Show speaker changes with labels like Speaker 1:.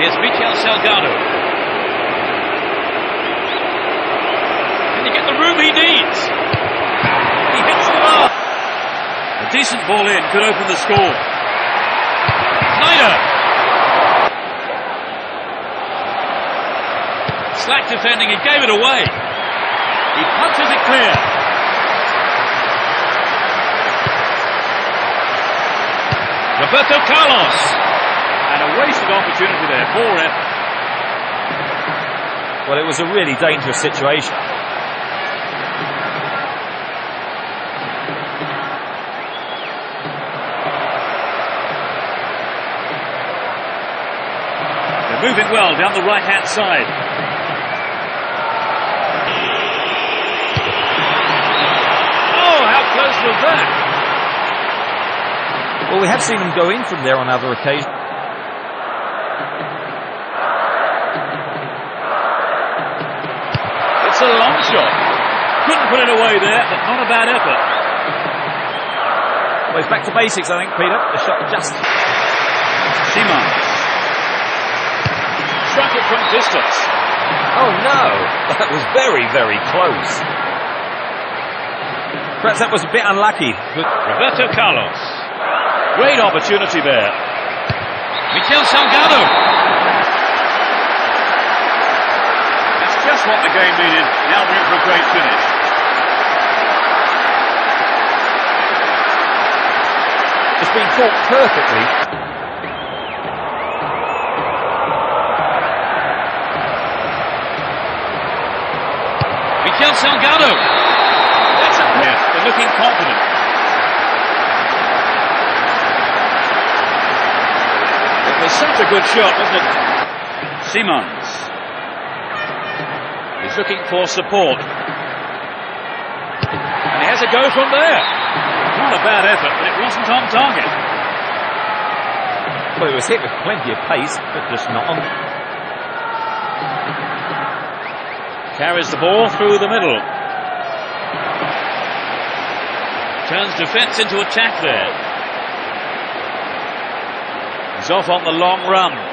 Speaker 1: Here's Mikel Salgado. Can he get the room he needs? He hits the bar. A decent ball in could open the score. Snyder. Slack defending, he gave it away. He punches it clear. Roberto Carlos. And a wasted opportunity there. Poor effort.
Speaker 2: Well, it was a really dangerous situation.
Speaker 1: They're moving well down the right-hand side. Oh, how close was that?
Speaker 2: Well, we have seen them go in from there on other occasions.
Speaker 1: It's a long shot. Couldn't put it away there, but not a bad effort.
Speaker 2: Well, it's back to basics, I think, Peter. The shot just...
Speaker 1: Simons. Struck it from distance.
Speaker 2: Oh, no. That was very, very close. Perhaps that was a bit unlucky. But
Speaker 1: Roberto Carlos. Great opportunity there. Mikel Salgado. That's just what the game needed. Now we're in for a great finish.
Speaker 2: it's been fought perfectly.
Speaker 1: Mikel Salgado. That's a hit. They're looking confident. It was such a good shot, wasn't it? Simons. He's looking for support. And he has a go from there. Not a bad effort, but it wasn't on target.
Speaker 2: Well, it was hit with plenty of pace, but just not on.
Speaker 1: Carries the ball through the middle. Turns defence into attack there. He's off on the long run.